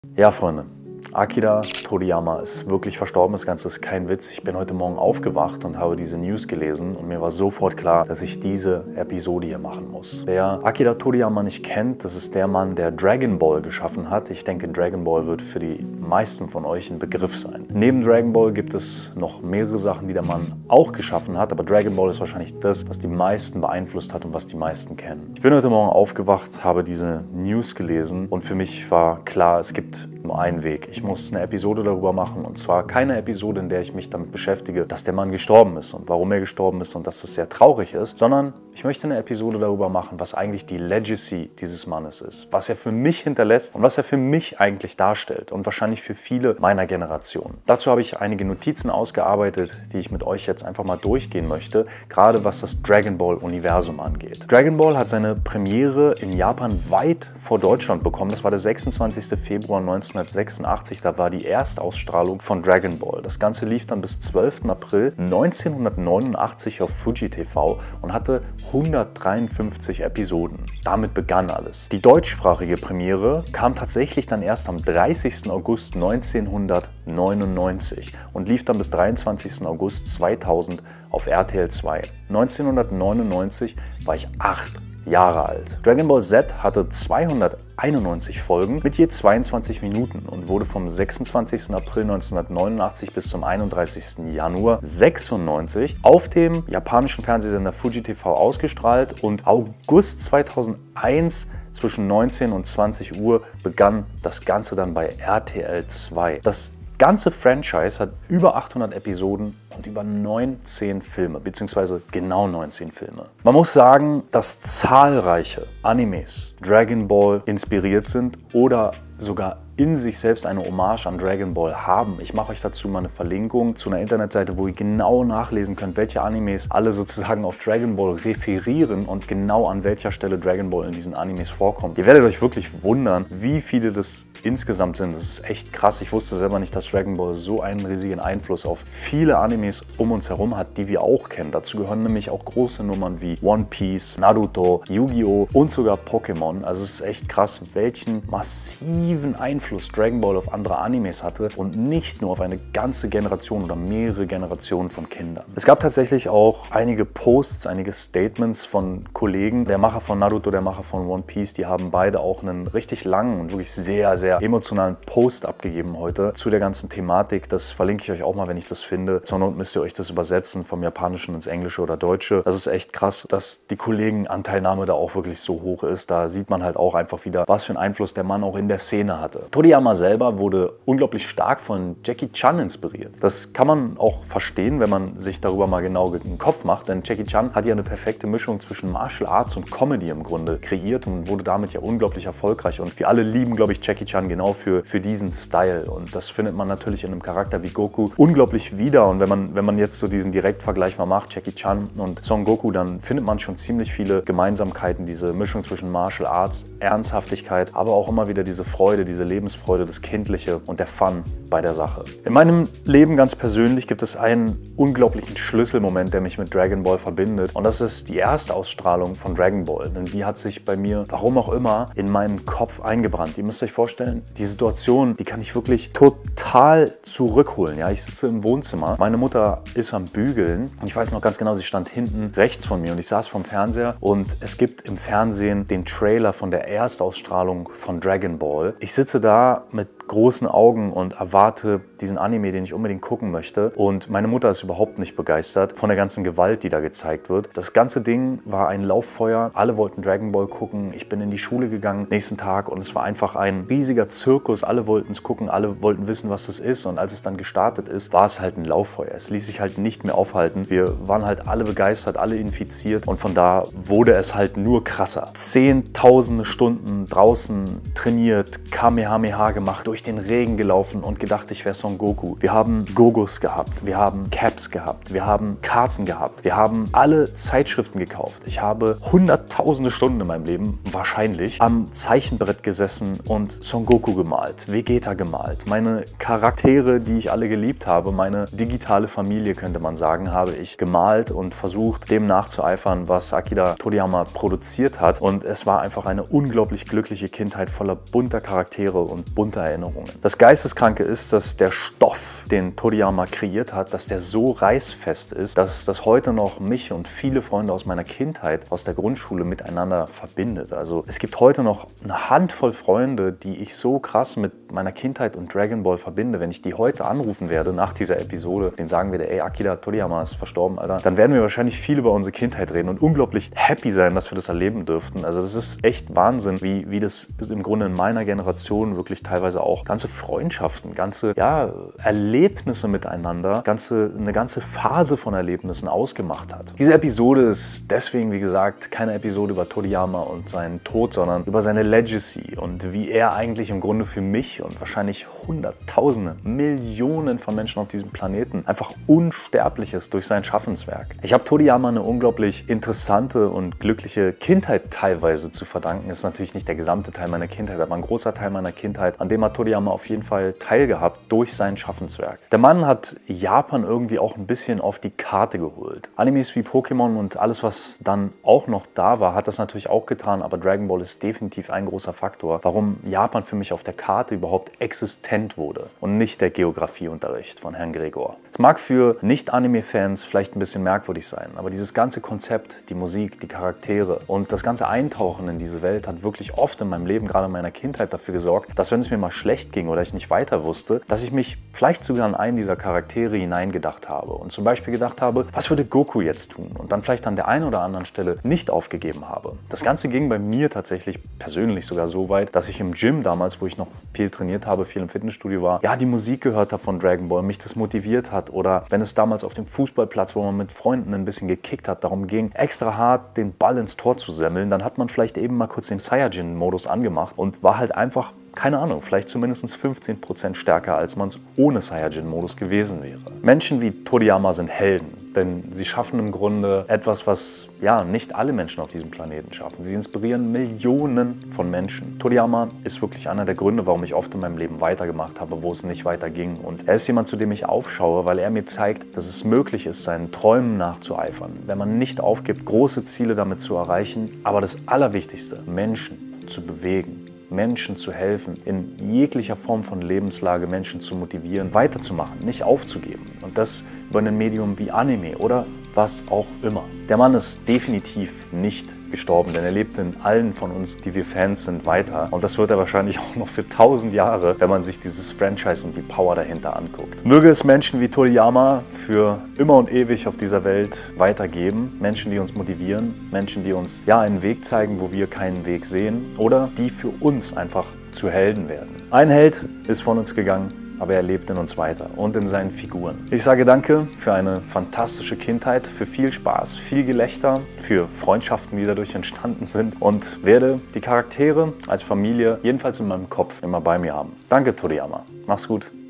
Ja, Freunde, Akira Toriyama ist wirklich verstorben. Das Ganze ist kein Witz. Ich bin heute Morgen aufgewacht und habe diese News gelesen und mir war sofort klar, dass ich diese Episode hier machen muss. Wer Akira Toriyama nicht kennt, das ist der Mann, der Dragon Ball geschaffen hat. Ich denke, Dragon Ball wird für die meisten von euch ein Begriff sein. Neben Dragon Ball gibt es noch mehrere Sachen, die der Mann auch geschaffen hat, aber Dragon Ball ist wahrscheinlich das, was die meisten beeinflusst hat und was die meisten kennen. Ich bin heute Morgen aufgewacht, habe diese News gelesen und für mich war klar, es gibt nur einen Weg. Ich muss eine Episode darüber machen, und zwar keine Episode, in der ich mich damit beschäftige, dass der Mann gestorben ist und warum er gestorben ist und dass es sehr traurig ist, sondern ich möchte eine Episode darüber machen, was eigentlich die Legacy dieses Mannes ist, was er für mich hinterlässt und was er für mich eigentlich darstellt und wahrscheinlich für viele meiner Generation. Dazu habe ich einige Notizen ausgearbeitet, die ich mit euch jetzt einfach mal durchgehen möchte, gerade was das Dragon Ball Universum angeht. Dragon Ball hat seine Premiere in Japan weit vor Deutschland bekommen. Das war der 26. Februar 1986, da war die Erstausstrahlung von Dragon Ball. Das Ganze lief dann bis 12. April 1989 auf Fuji TV und hatte 153 Episoden. Damit begann alles. Die deutschsprachige Premiere kam tatsächlich dann erst am 30. August 1999 und lief dann bis 23. August 2000 auf RTL 2. 1999 war ich 8 Jahre alt. Dragon Ball Z hatte 291 Folgen mit je 22 Minuten und wurde vom 26. April 1989 bis zum 31. Januar 96 auf dem japanischen Fernsehsender Fuji TV ausgestrahlt und August 2001 zwischen 19 und 20 Uhr begann das Ganze dann bei RTL 2. Das ganze Franchise hat über 800 Episoden und über 19 Filme, beziehungsweise genau 19 Filme. Man muss sagen, dass zahlreiche Animes Dragon Ball inspiriert sind oder sogar in sich selbst eine Hommage an Dragon Ball haben. Ich mache euch dazu mal eine Verlinkung zu einer Internetseite, wo ihr genau nachlesen könnt, welche Animes alle sozusagen auf Dragon Ball referieren und genau an welcher Stelle Dragon Ball in diesen Animes vorkommt. Ihr werdet euch wirklich wundern, wie viele das insgesamt sind. Das ist echt krass. Ich wusste selber nicht, dass Dragon Ball so einen riesigen Einfluss auf viele Animes um uns herum hat, die wir auch kennen. Dazu gehören nämlich auch große Nummern wie One Piece, Naruto, Yu-Gi-Oh! Und sogar Pokémon. Also es ist echt krass, welchen massiven Einfluss Dragon Ball auf andere Animes hatte und nicht nur auf eine ganze Generation oder mehrere Generationen von Kindern. Es gab tatsächlich auch einige Posts, einige Statements von Kollegen. Der Macher von Naruto, der Macher von One Piece, die haben beide auch einen richtig langen und wirklich sehr, sehr emotionalen Post abgegeben heute zu der ganzen Thematik. Das verlinke ich euch auch mal, wenn ich das finde. Zur Not müsst ihr euch das übersetzen vom Japanischen ins Englische oder Deutsche. Das ist echt krass, dass die Kollegenanteilnahme da auch wirklich so hoch ist. Da sieht man halt auch einfach wieder, was für einen Einfluss der Mann auch in der Szene hatte. Toriyama selber wurde unglaublich stark von Jackie Chan inspiriert. Das kann man auch verstehen, wenn man sich darüber mal genau den Kopf macht, denn Jackie Chan hat ja eine perfekte Mischung zwischen Martial Arts und Comedy im Grunde kreiert und wurde damit ja unglaublich erfolgreich. Und wir alle lieben, glaube ich, Jackie Chan genau für diesen Style. Und das findet man natürlich in einem Charakter wie Goku unglaublich wieder. Und wenn man jetzt so diesen Direktvergleich mal macht, Jackie Chan und Son Goku, dann findet man schon ziemlich viele Gemeinsamkeiten. Diese Mischung zwischen Martial Arts, Ernsthaftigkeit, aber auch immer wieder diese Freude, diese Lebensfreude, das Kindliche und der Fun bei der Sache. In meinem Leben ganz persönlich gibt es einen unglaublichen Schlüsselmoment, der mich mit Dragon Ball verbindet. Und das ist die Erstausstrahlung von Dragon Ball. Denn die hat sich bei mir, warum auch immer, in meinen Kopf eingebrannt. Ihr müsst euch vorstellen, die Situation, die kann ich wirklich total zurückholen. Ja, ich sitze im Wohnzimmer, meine Mutter ist am Bügeln und ich weiß noch ganz genau, sie stand hinten rechts von mir und ich saß vorm Fernseher und es gibt im Fernsehen den Trailer von der Erstausstrahlung von Dragon Ball. Ich sitze da mit großen Augen und erwarte diesen Anime, den ich unbedingt gucken möchte. Und meine Mutter ist überhaupt nicht begeistert von der ganzen Gewalt, die da gezeigt wird. Das ganze Ding war ein Lauffeuer. Alle wollten Dragon Ball gucken. Ich bin in die Schule gegangen nächsten Tag und es war einfach ein riesiger Zirkus. Alle wollten es gucken, alle wollten wissen, was das ist. Und als es dann gestartet ist, war es halt ein Lauffeuer. Es ließ sich halt nicht mehr aufhalten. Wir waren halt alle begeistert, alle infiziert und von da wurde es halt nur krasser. Zehntausende Stunden draußen trainiert, Kamehameha gemacht, durch den Regen gelaufen und gedacht, ich wäre Son Goku. Wir haben Gogos gehabt, wir haben Caps gehabt, wir haben Karten gehabt, wir haben alle Zeitschriften gekauft. Ich habe hunderttausende Stunden in meinem Leben, wahrscheinlich, am Zeichenbrett gesessen und Son Goku gemalt, Vegeta gemalt. Meine Charaktere, die ich alle geliebt habe, meine digitale Familie, könnte man sagen, habe ich gemalt und versucht, dem nachzueifern, was Akira Toriyama produziert hat. Und es war einfach eine unglaublich glückliche Kindheit voller bunter Charaktere und bunter Erinnerungen. Erinnerungen. Das Geisteskranke ist, dass der Stoff, den Toriyama kreiert hat, dass der so reißfest ist, dass das heute noch mich und viele Freunde aus meiner Kindheit, aus der Grundschule miteinander verbindet. Also es gibt heute noch eine Handvoll Freunde, die ich so krass mit meiner Kindheit und Dragon Ball verbinde. Wenn ich die heute anrufen werde nach dieser Episode, denen sagen wir, ey, Akira Toriyama ist verstorben, Alter, dann werden wir wahrscheinlich viel über unsere Kindheit reden und unglaublich happy sein, dass wir das erleben dürften. Also das ist echt Wahnsinn, wie das im Grunde in meiner Generation wirklich teilweise auch ganze Freundschaften, ganze Erlebnisse miteinander, eine ganze Phase von Erlebnissen ausgemacht hat. Diese Episode ist deswegen, wie gesagt, keine Episode über Toriyama und seinen Tod, sondern über seine Legacy und wie er eigentlich im Grunde für mich und wahrscheinlich Hunderttausende, Millionen von Menschen auf diesem Planeten einfach unsterblich ist durch sein Schaffenswerk. Ich habe Toriyama eine unglaublich interessante und glückliche Kindheit teilweise zu verdanken. Das ist natürlich nicht der gesamte Teil meiner Kindheit, aber ein großer Teil meiner Kindheit, an dem hat Toriyama auf jeden Fall teilgehabt durch sein Schaffenswerk. Der Mann hat Japan irgendwie auch ein bisschen auf die Karte geholt. Animes wie Pokémon und alles, was dann auch noch da war, hat das natürlich auch getan, aber Dragon Ball ist definitiv ein großer Faktor, warum Japan für mich auf der Karte überhaupt existent wurde und nicht der Geografieunterricht von Herrn Gregor. Es mag für Nicht-Anime-Fans vielleicht ein bisschen merkwürdig sein, aber dieses ganze Konzept, die Musik, die Charaktere und das ganze Eintauchen in diese Welt hat wirklich oft in meinem Leben, gerade in meiner Kindheit, dafür gesorgt, dass wenn es mir mal schlecht ging oder ich nicht weiter wusste, dass ich mich vielleicht sogar in einen dieser Charaktere hineingedacht habe und zum Beispiel gedacht habe, was würde Goku jetzt tun? Und dann vielleicht an der einen oder anderen Stelle nicht aufgegeben habe. Das Ganze ging bei mir tatsächlich persönlich sogar so weit, dass ich im Gym damals, wo ich noch viel trainiert habe, viel im Fitnessstudio war, ja, die Musik gehört habe von Dragon Ball, mich das motiviert hat oder wenn es damals auf dem Fußballplatz, wo man mit Freunden ein bisschen gekickt hat, darum ging, extra hart den Ball ins Tor zu semmeln, dann hat man vielleicht eben mal kurz den Saiyajin-Modus angemacht und war halt einfach, keine Ahnung, vielleicht zumindest 15% stärker, als man es ohne Saiyajin-Modus gewesen wäre. Menschen wie Toriyama sind Helden, denn sie schaffen im Grunde etwas, was ja nicht alle Menschen auf diesem Planeten schaffen. Sie inspirieren Millionen von Menschen. Toriyama ist wirklich einer der Gründe, warum ich oft in meinem Leben weitergemacht habe, wo es nicht weiterging. Und er ist jemand, zu dem ich aufschaue, weil er mir zeigt, dass es möglich ist, seinen Träumen nachzueifern, wenn man nicht aufgibt, große Ziele damit zu erreichen. Aber das Allerwichtigste, Menschen zu bewegen. Menschen zu helfen, in jeglicher Form von Lebenslage Menschen zu motivieren, weiterzumachen, nicht aufzugeben. Und das über ein Medium wie Anime oder was auch immer. Der Mann ist definitiv nicht gestorben, denn er lebt in allen von uns, die wir Fans sind, weiter. Und das wird er wahrscheinlich auch noch für 1000 Jahre, wenn man sich dieses Franchise und die Power dahinter anguckt. Möge es Menschen wie Toriyama für immer und ewig auf dieser Welt weitergeben. Menschen, die uns motivieren, Menschen, die uns ja einen Weg zeigen, wo wir keinen Weg sehen oder die für uns einfach zu Helden werden. Ein Held ist von uns gegangen, aber er lebt in uns weiter und in seinen Figuren. Ich sage danke für eine fantastische Kindheit, für viel Spaß, viel Gelächter, für Freundschaften, die dadurch entstanden sind und werde die Charaktere als Familie jedenfalls in meinem Kopf immer bei mir haben. Danke, Toriyama. Mach's gut.